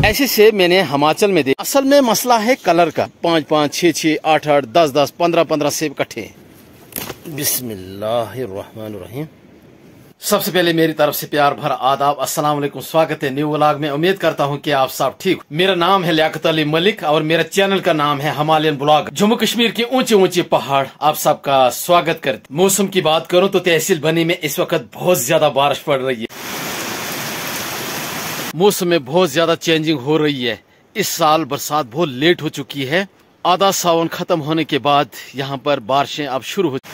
ऐसे सेब मैंने हिमाचल में देखे। असल में मसला है कलर का। 5-5, 6-6, 8-8, 10-10, 15-15 सेब इकट्ठे हैं। बिस्मिल्लाहिर्रहमानिर्रहीम। सबसे पहले मेरी तरफ से प्यार भरा आदाब, अस्सलाम वालेकुम। स्वागत है न्यू व्लॉग में। उम्मीद करता हूँ कि आप सब ठीक। मेरा नाम है लियाकत अली मलिक और मेरा चैनल का नाम है हिमालयन ब्लॉग। जम्मू कश्मीर के ऊंचे ऊंचे पहाड़ आप सबका स्वागत करते। मौसम की बात करूँ तो तहसील बनी में इस वक्त बहुत ज्यादा बारिश पड़ रही है। मौसम में बहुत ज्यादा चेंजिंग हो रही है। इस साल बरसात बहुत लेट हो चुकी है। आधा सावन खत्म होने के बाद यहाँ पर बारिशें अब शुरू हो।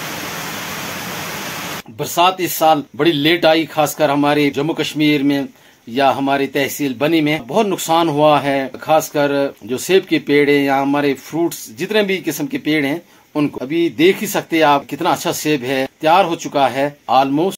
बरसात इस साल बड़ी लेट आई, खासकर हमारे जम्मू कश्मीर में या हमारी तहसील बनी में बहुत नुकसान हुआ है। खासकर जो सेब के पेड़ हैं या हमारे फ्रूट्स जितने भी किस्म के पेड़ हैं उनको अभी देख ही सकते हैं आप। कितना अच्छा सेब है, तैयार हो चुका है ऑलमोस्ट।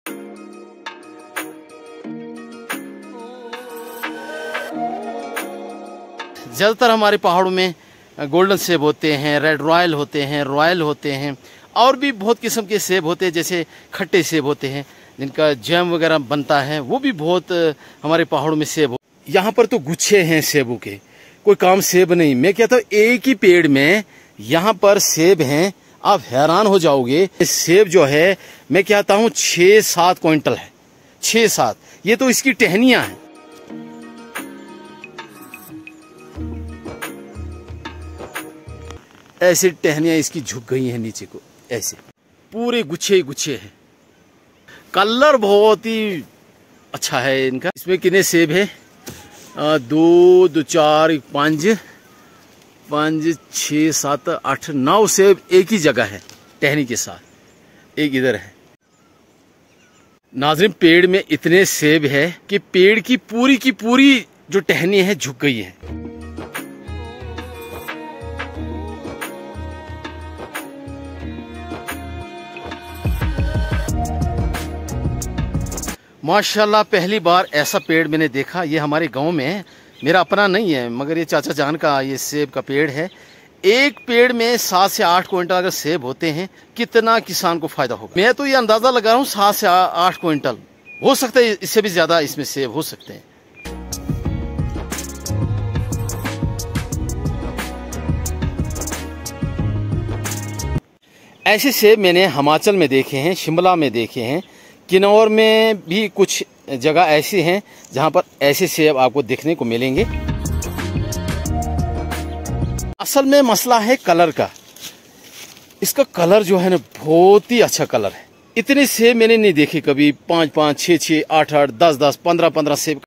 ज्यादातर हमारे पहाड़ों में गोल्डन सेब होते हैं, रेड रॉयल होते हैं, रॉयल होते हैं और भी बहुत किस्म के सेब होते हैं। जैसे खट्टे सेब होते हैं जिनका जैम वगैरह बनता है, वो भी बहुत हमारे पहाड़ों में सेब हो। यहाँ पर तो गुच्छे हैं सेबों के, कोई काम सेब नहीं। मैं कहता हूँ एक ही पेड़ में यहाँ पर सेब हैं, आप हैरान हो जाओगे। सेब जो है मैं कहता हूँ 6-7 क्विंटल है, 6-7। ये तो इसकी टहनियां हैं। ऐसे टहनियां इसकी झुक गई हैं नीचे को, ऐसे पूरे गुच्छे गुच्छे हैं। कलर बहुत ही अच्छा है इनका। इसमें कितने सेब है? 2, 4, 5, 6, 7, 8, 9 सेब एक ही जगह है टहनी के साथ। एक इधर है। नाज़रीन, पेड़ में इतने सेब है कि पेड़ की पूरी जो टहनी है झुक गई है। माशाल्लाह, पहली बार ऐसा पेड़ मैंने देखा। ये हमारे गांव में है, मेरा अपना नहीं है मगर ये चाचा जान का ये सेब का पेड़ है। एक पेड़ में 7 से 8 क्विंटल अगर सेब होते हैं, कितना किसान को फायदा होगा। मैं तो ये अंदाजा लगा रहा हूँ 7 से 8 क्विंटल हो सकता है, इससे भी ज्यादा इसमें सेब हो सकते हैं। ऐसे सेब मैंने हिमाचल में देखे हैं, शिमला में देखे हैं, किन्नौर में भी कुछ जगह ऐसी हैं जहां पर ऐसे सेब आपको देखने को मिलेंगे। असल में मसला है कलर का। इसका कलर जो है ना बहुत ही अच्छा कलर है। इतने सेब मैंने नहीं देखे कभी। 5-5, 6-6, 8-8, 10-10, 15-15 सेब।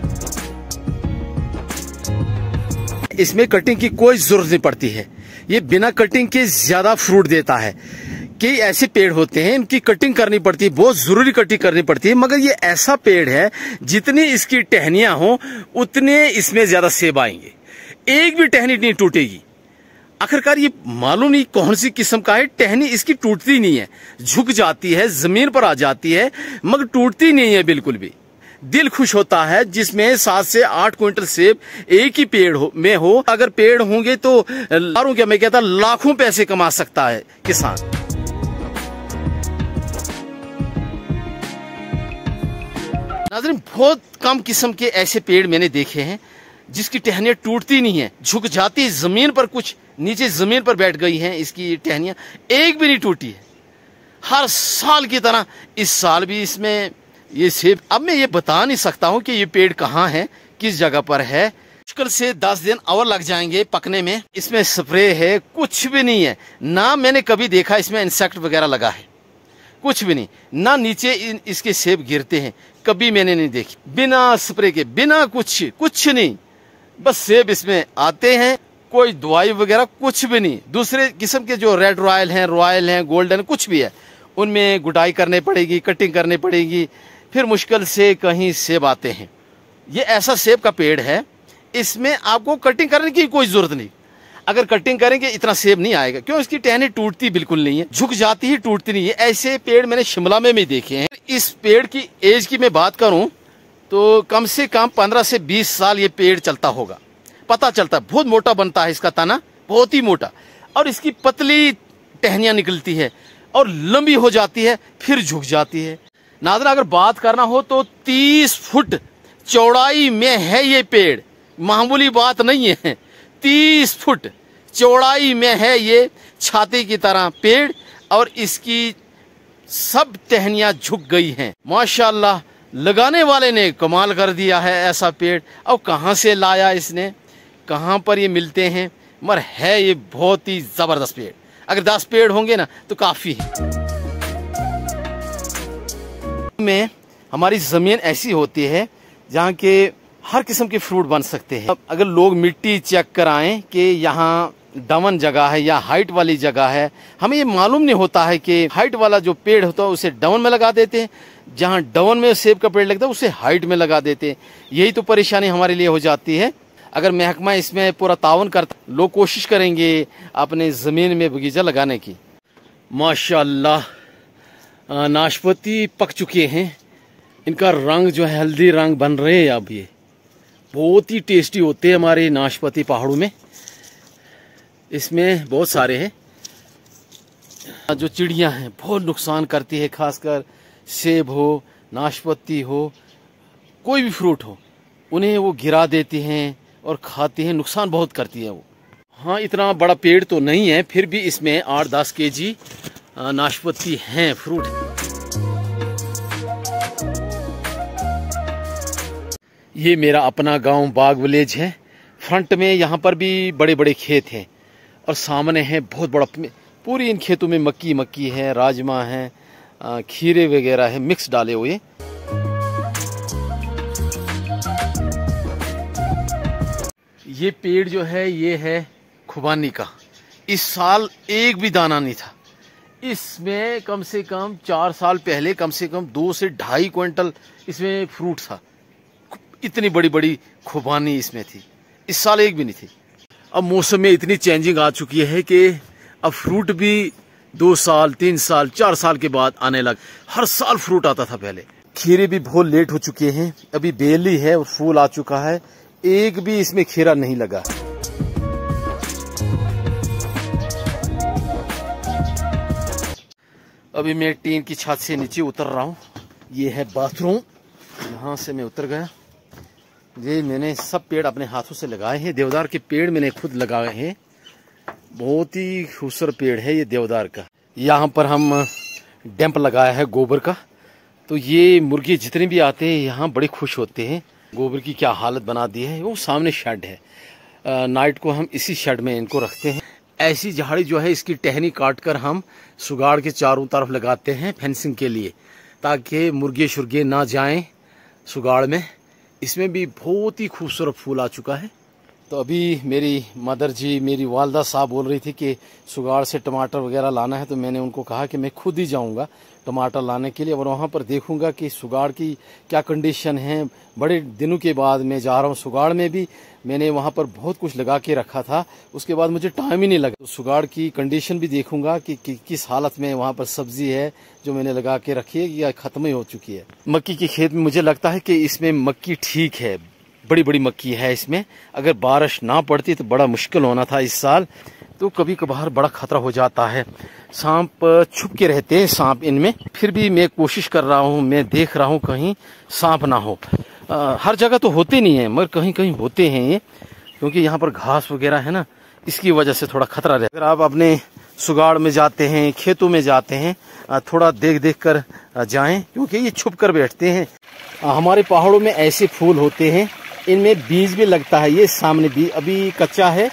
इसमें कटिंग की कोई जरूरत नहीं पड़ती है। ये बिना कटिंग के ज्यादा फ्रूट देता है। कई ऐसे पेड़ होते हैं इनकी कटिंग करनी पड़ती है, बहुत जरूरी कटिंग करनी पड़ती है, मगर ये ऐसा पेड़ है जितनी इसकी टहनियां हो उतने इसमें ज्यादा सेब आएंगे। एक भी टहनी नहीं टूटेगी। आखिरकार ये मालूम नहीं कौन सी किस्म का है, टहनी इसकी टूटती नहीं है, झुक जाती है, जमीन पर आ जाती है मगर टूटती नहीं है बिल्कुल भी। दिल खुश होता है जिसमें 7 से 8 क्विंटल सेब एक ही पेड़ में हो। अगर पेड़ होंगे तो क्या मैं कहता लाखों पैसे कमा सकता है किसान। नाज़रीन, बहुत कम किस्म के ऐसे पेड़ मैंने देखे हैं जिसकी टहनियां टूटती नहीं है, झुक जाती है जमीन पर, कुछ नीचे जमीन पर बैठ गई हैं इसकी टहनियां, एक भी नहीं टूटी है। हर साल की तरह इस साल भी इसमें ये सेब। अब मैं ये बता नहीं सकता हूं कि ये पेड़ कहाँ है, किस जगह पर है। मुश्किल से 10 दिन और लग जाएंगे पकने में। इसमें स्प्रे है, कुछ भी नहीं है। ना मैंने कभी देखा इसमें इंसेक्ट वगैरह लगा है, कुछ भी नहीं। ना नीचे इसके सेब गिरते हैं, कभी मैंने नहीं देखी। बिना स्प्रे के, बिना कुछ नहीं, बस सेब इसमें आते हैं। कोई दवाई वगैरह कुछ भी नहीं। दूसरे किस्म के जो रेड रॉयल हैं, गोल्डन कुछ भी है, उनमें गुडाई करनी पड़ेगी, कटिंग करनी पड़ेगी, फिर मुश्किल से कहीं सेब आते हैं। ये ऐसा सेब का पेड़ है, इसमें आपको कटिंग करने की कोई जरूरत नहीं। अगर कटिंग करेंगे इतना सेब नहीं आएगा, क्यों? इसकी टहनी टूटती बिल्कुल नहीं है, झुक जाती ही, टूटती नहीं है। ऐसे पेड़ मैंने शिमला में भी देखे हैं। इस पेड़ की एज की मैं बात करूं तो कम से कम 15 से 20 साल ये पेड़ चलता होगा। पता चलता है बहुत मोटा बनता है इसका तना, बहुत ही मोटा, और इसकी पतली टहनियां निकलती है और लंबी हो जाती है, फिर झुक जाती है। नाज़रीन, अगर बात करना हो तो 30 फुट चौड़ाई में है ये पेड़। मामूली बात नहीं है। 30 फुट चौड़ाई में है ये छाते की तरह पेड़, और इसकी सब टहनियां झुक गई हैं। माशाल्लाह, लगाने वाले ने कमाल कर दिया है ऐसा पेड़। अब कहाँ से लाया इसने, कहाँ पर ये मिलते हैं, मगर है ये बहुत ही ज़बरदस्त पेड़। अगर 10 पेड़ होंगे ना तो काफ़ी है। में हमारी ज़मीन ऐसी होती है जहाँ के हर किस्म के फ्रूट बन सकते हैं। अब अगर लोग मिट्टी चेक कराएं कि यहाँ डाउन जगह है या हाइट वाली जगह है, हमें ये मालूम नहीं होता है कि हाइट वाला जो पेड़ होता है उसे डाउन में लगा देते हैं, जहाँ डाउन में सेब का पेड़ लगता है उसे हाइट में लगा देते हैं। यही तो परेशानी हमारे लिए हो जाती है। अगर महकमा इसमें पूरा ताउन करता, लोग कोशिश करेंगे अपने ज़मीन में बगीचा लगाने की। माशाल्लाह, नाशपाती पक चुके हैं, इनका रंग जो है हल्दी रंग बन रहे हैं। अब ये बहुत ही टेस्टी होते हैं हमारे नाशपाती पहाड़ों में। इसमें बहुत सारे हैं। जो चिड़ियां हैं बहुत नुकसान करती है, खासकर सेब हो, नाशपाती हो, कोई भी फ्रूट हो, उन्हें वो गिरा देती हैं और खाती हैं, नुकसान बहुत करती है वो। हाँ, इतना बड़ा पेड़ तो नहीं है, फिर भी इसमें 8-10 केजी नाशपाती हैं, फ्रूट। ये मेरा अपना गांव बाग विलेज है। फ्रंट में यहाँ पर भी बड़े बड़े खेत हैं और सामने है बहुत बड़ा, पूरी इन खेतों में मक्की है, राजमा है, खीरे वगैरह है, मिक्स डाले हुए। ये पेड़ जो है ये है खुबानी का। इस साल एक भी दाना नहीं था। इसमें कम से कम 4 साल पहले कम से कम 2 से 2.5 क्विंटल इसमें फ्रूट था। इतनी बड़ी बड़ी खुबानी इसमें थी। इस साल एक भी नहीं थी। अब मौसम में इतनी चेंजिंग आ चुकी है कि अब फ्रूट भी 2 साल 3 साल 4 साल के बाद आने लग। हर साल फ्रूट आता था पहले। खीरे भी बहुत लेट हो चुके हैं। अभी बेली है और फूल आ चुका है, एक भी इसमें खीरा नहीं लगा। अभी मैं टीन की छत से नीचे उतर रहा हूँ। ये है बाथरूम, यहाँ से मैं उतर गया। ये मैंने सब पेड़ अपने हाथों से लगाए हैं। देवदार के पेड़ मैंने खुद लगाए हैं। बहुत ही खूबसूरत पेड़ है ये देवदार का। यहाँ पर हम डैम्प लगाया है गोबर का, तो ये मुर्गे जितने भी आते हैं यहाँ बड़े खुश होते हैं। गोबर की क्या हालत बना दी है। वो सामने शेड है, नाइट को हम इसी शेड में इनको रखते हैं। ऐसी झाड़ी जो है इसकी टहनी काटकर हम सुगाड़ के चारों तरफ लगाते हैं फेंसिंग के लिए, ताकि मुर्गे शुर्गे ना जाएं सुगाड़ में। इसमें भी बहुत ही खूबसूरत फूल आ चुका है। तो अभी मेरी मदर जी, मेरी वालदा साहब बोल रही थी कि सुगाड़ से टमाटर वगैरह लाना है, तो मैंने उनको कहा कि मैं खुद ही जाऊंगा टमाटर लाने के लिए और वहाँ पर देखूंगा कि सुगाड़ की क्या कंडीशन है। बड़े दिनों के बाद मैं जा रहा हूँ सुगाड़ में भी। मैंने वहाँ पर बहुत कुछ लगा के रखा था, उसके बाद मुझे टाइम ही नहीं लगा। तो सुगाड़ की कंडीशन भी देखूंगा कि किस हालत में वहाँ पर सब्जी है जो मैंने लगा के रखी है या खत्म ही हो चुकी है। मक्की के खेत में मुझे लगता है कि इसमें मक्की ठीक है, बड़ी बड़ी मक्की है इसमें। अगर बारिश ना पड़ती तो बड़ा मुश्किल होना था इस साल। तो कभी कभार बड़ा खतरा हो जाता है। सांप छुप के रहते हैं सांप इनमें, फिर भी मैं कोशिश कर रहा हूँ, मैं देख रहा हूँ कहीं सांप ना हो। हर जगह तो होते नहीं है, मगर कहीं कहीं होते हैं ये, क्योंकि यहाँ पर घास वगैरह है ना, इसकी वजह से थोड़ा खतरा रहता है। अगर आप अपने सुगाड़ में जाते हैं, खेतों में जाते हैं, थोड़ा देख देख कर जाएं, क्योंकि ये छुप कर बैठते हैं। हमारे पहाड़ों में ऐसे फूल होते हैं, इनमें बीज भी लगता है। ये सामने भी अभी कच्चा है,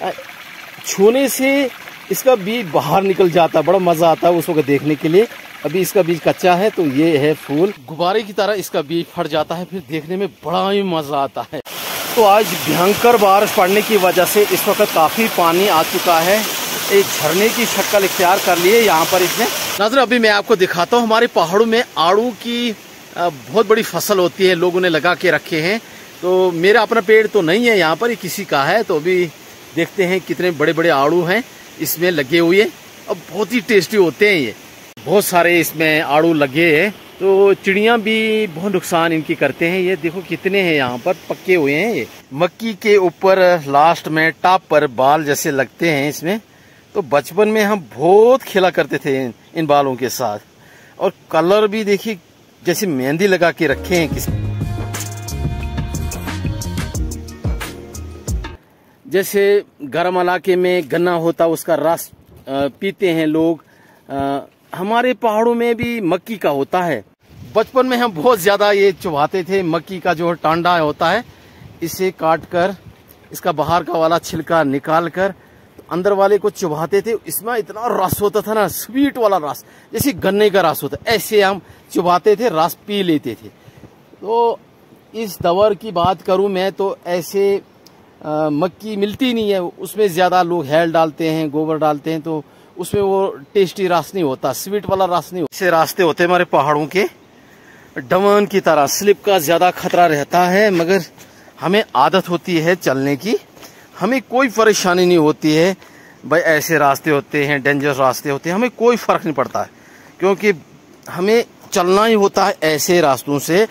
छूने से इसका बीज बाहर निकल जाता है, बड़ा मजा आता है उस वक्त देखने के लिए। अभी इसका बीज कच्चा है, तो ये है फूल। गुब्बारे की तरह इसका बीज फट जाता है, फिर देखने में बड़ा ही मजा आता है। तो आज भयंकर बारिश पड़ने की वजह से इस वक्त काफी पानी आ चुका है। एक झरने की शक्ल इख्तियार कर ली है यहाँ पर इसने। नाज़रीन, अभी मैं आपको दिखाता हूँ, हमारे पहाड़ों में आड़ू की बहुत बड़ी फसल होती है, लोगों ने लगा के रखे हैं। तो मेरा अपना पेड़ तो नहीं है यहाँ पर, ये किसी का है। तो अभी देखते हैं कितने बड़े बड़े आड़ू हैं इसमें लगे हुए। अब बहुत ही टेस्टी होते हैं ये, बहुत सारे इसमें आड़ू लगे हैं। तो चिड़ियां भी बहुत नुकसान इनकी करते हैं। ये देखो कितने हैं यहाँ पर पक्के हुए हैं। ये मक्की के ऊपर लास्ट में टॉप पर बाल जैसे लगते हैं इसमें। तो बचपन में हम बहुत खेला करते थे इन बालों के साथ। और कलर भी देखिए जैसे मेहंदी लगा के रखे हैं किसी। जैसे गर्म इलाके में गन्ना होता उसका रस पीते हैं लोग। हमारे पहाड़ों में भी मक्की का होता है। बचपन में हम बहुत ज्यादा ये चुभाते थे। मक्की का जो टांडा होता है इसे काट कर इसका बाहर का वाला छिलका निकाल कर तो अंदर वाले को चुभाते थे। इसमें इतना रस होता था ना, स्वीट वाला रस, जैसे गन्ने का रस होता, ऐसे हम चुभाते थे, रस पी लेते थे। तो इस दवर की बात करूं मैं तो ऐसे मक्की मिलती नहीं है। उसमें ज्यादा लोग हेल डालते हैं, गोबर डालते हैं, तो उसमें वो टेस्टी रस नहीं होता, स्वीट वाला रस नहीं होता। ऐसे रास्ते होते हैं हमारे पहाड़ों के, डमन की तरह। स्लिप का ज्यादा खतरा रहता है, मगर हमें आदत होती है चलने की, हमें कोई परेशानी नहीं होती है। भाई ऐसे रास्ते होते हैं, डेंजरस रास्ते होते हैं, हमें कोई फर्क नहीं पड़ता है, क्योंकि हमें चलना ही होता है ऐसे रास्तों से।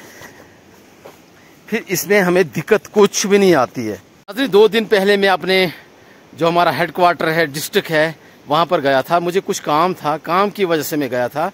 फिर इसमें हमें दिक्कत कुछ भी नहीं आती है। 2 दिन पहले मैं अपने जो हमारा हेडक्वार्टर है, डिस्ट्रिक्ट है, वहां पर गया था। मुझे कुछ काम था, काम की वजह से मैं गया था।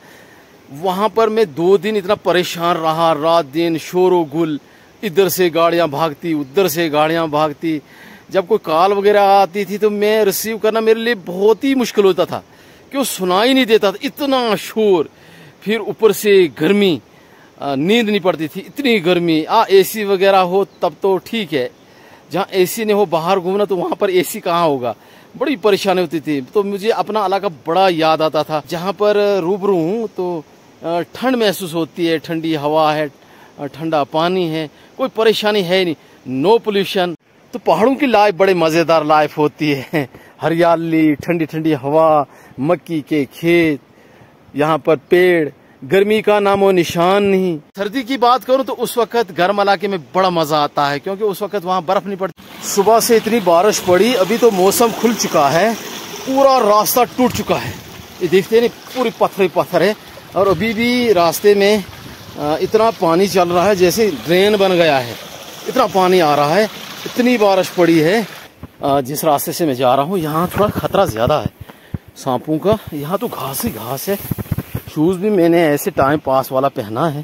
वहां पर मैं 2 दिन इतना परेशान रहा, रात दिन शोर गुल, इधर से गाड़ियां भागती, उधर से गाड़ियां भागती। जब कोई कॉल वगैरह आती थी तो मैं रिसीव करना मेरे लिए बहुत ही मुश्किल होता था, क्यों सुनाई नहीं देता था, इतना शोर। फिर ऊपर से गर्मी, नींद नहीं पड़ती थी, इतनी गर्मी। एसी वगैरह हो तब तो ठीक है, जहाँ एसी नहीं हो बाहर घूमना तो वहां पर एसी कहाँ होगा, बड़ी परेशानी होती थी। तो मुझे अपना इलाका बड़ा याद आता था, जहाँ पर रूबरू हूँ तो ठंड महसूस होती है, ठंडी हवा है, ठंडा पानी है, कोई परेशानी है नहीं, नो पोल्यूशन। तो पहाड़ों की लाइफ बड़े मजेदार लाइफ होती है, हरियाली, ठंडी ठंडी हवा, मक्की के खेत, यहाँ पर पेड़, गर्मी का नामो निशान नहीं। सर्दी की बात करूं तो उस वक्त गर्म इलाके में बड़ा मजा आता है, क्योंकि उस वक्त वहां बर्फ नहीं पड़ती। सुबह से इतनी बारिश पड़ी, अभी तो मौसम खुल चुका है, पूरा रास्ता टूट चुका है। ये देखते हैं पूरी पत्थर ही पत्थर है, और अभी भी रास्ते में इतना पानी चल रहा है जैसे ड्रेन बन गया है, इतना पानी आ रहा है, इतनी बारिश पड़ी है। जिस रास्ते से मैं जा रहा हूँ यहाँ थोड़ा खतरा ज्यादा है सांपों का, यहाँ तो घास ही घास है। शूज भी मैंने ऐसे टाइम पास वाला पहना है,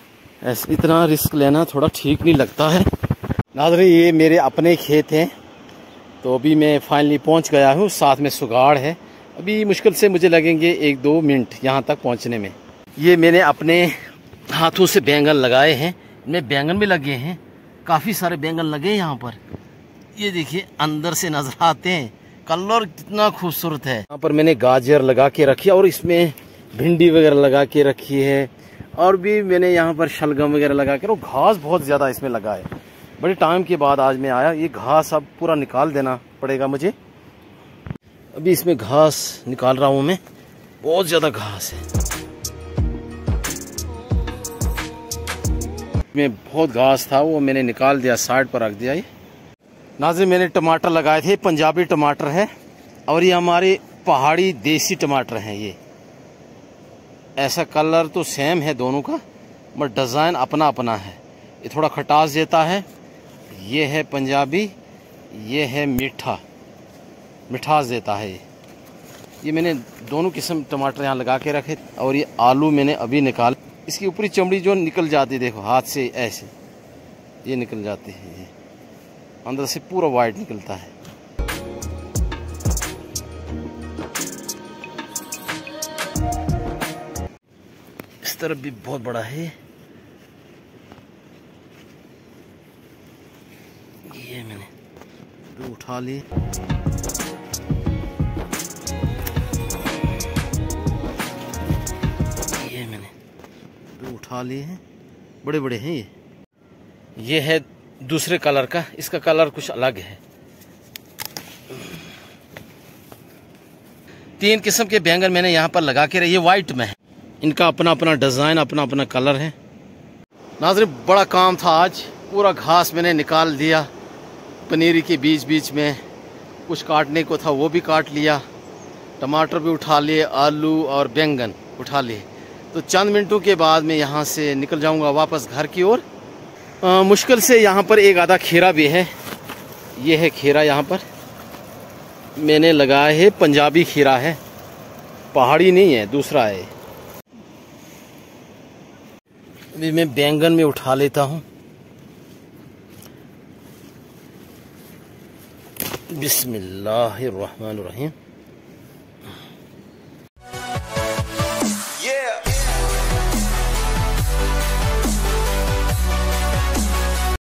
ऐसे इतना रिस्क लेना थोड़ा ठीक नहीं लगता है। नाज़रीन, ये मेरे अपने खेत हैं, तो अभी मैं फाइनली पहुंच गया हूँ। साथ में सुगाड़ है, अभी मुश्किल से मुझे लगेंगे 1-2 मिनट यहाँ तक पहुँचने में। ये मैंने अपने हाथों से बैंगन लगाए हैं, इनमें बैंगन भी लगे हैं, काफ़ी सारे बैंगन लगे हैं यहाँ पर। ये देखिए अंदर से नजर आते हैं, कलर कितना खूबसूरत है। यहाँ पर मैंने गाजर लगा के रखी है, और इसमें भिंडी वगैरह लगा के रखी है, और भी मैंने यहाँ पर शलगम वगैरह लगा के। और घास बहुत ज़्यादा इसमें लगा है, बड़े टाइम के बाद आज मैं आया। ये घास अब पूरा निकाल देना पड़ेगा मुझे, अभी इसमें घास निकाल रहा हूँ मैं, बहुत ज़्यादा घास है। में बहुत घास था, वो मैंने निकाल दिया, साइड पर रख दिया। ये नाज़रीन, मैंने टमाटर लगाए थे, पंजाबी टमाटर है, और ये हमारे पहाड़ी देसी टमाटर हैं। ये ऐसा कलर तो सेम है दोनों का, बट डिज़ाइन अपना अपना है। ये थोड़ा खटास देता है, ये है पंजाबी, ये है मीठा, मिठास देता है। ये मैंने दोनों किस्म टमाटर यहाँ लगा के रखे। और ये आलू मैंने अभी निकाल, इसकी ऊपरी चमड़ी जो निकल जाती है, देखो हाथ से ऐसे ये निकल जाती है, ये अंदर से पूरा वाइट निकलता है। इस तरफ भी बहुत बड़ा है, ये मैंने तो उठा लिए। ये मैंने तो उठा लिए हैं, बड़े बड़े हैं ये है दूसरे कलर का, इसका कलर कुछ अलग है। 3 किस्म के बैंगन मैंने यहाँ पर लगा के रखे, ये वाइट में है, इनका अपना अपना डिज़ाइन, अपना अपना कलर है। नाज़रीन, बड़ा काम था आज, पूरा घास मैंने निकाल दिया, पनीरी के बीच बीच में कुछ काटने को था वो भी काट लिया, टमाटर भी उठा लिए, आलू और बैंगन उठा लिए। तो चंद मिनटों के बाद मैं यहाँ से निकल जाऊँगा वापस घर की ओर। मुश्किल से यहाँ पर एक आधा खीरा भी है, ये है खीरा, यहाँ पर मैंने लगाया है, पंजाबी खीरा है, पहाड़ी नहीं है, दूसरा है। अभी मैं बैंगन में उठा लेता हूँ। बिस्मिल्लाहिर्रहमानिर्रहीम।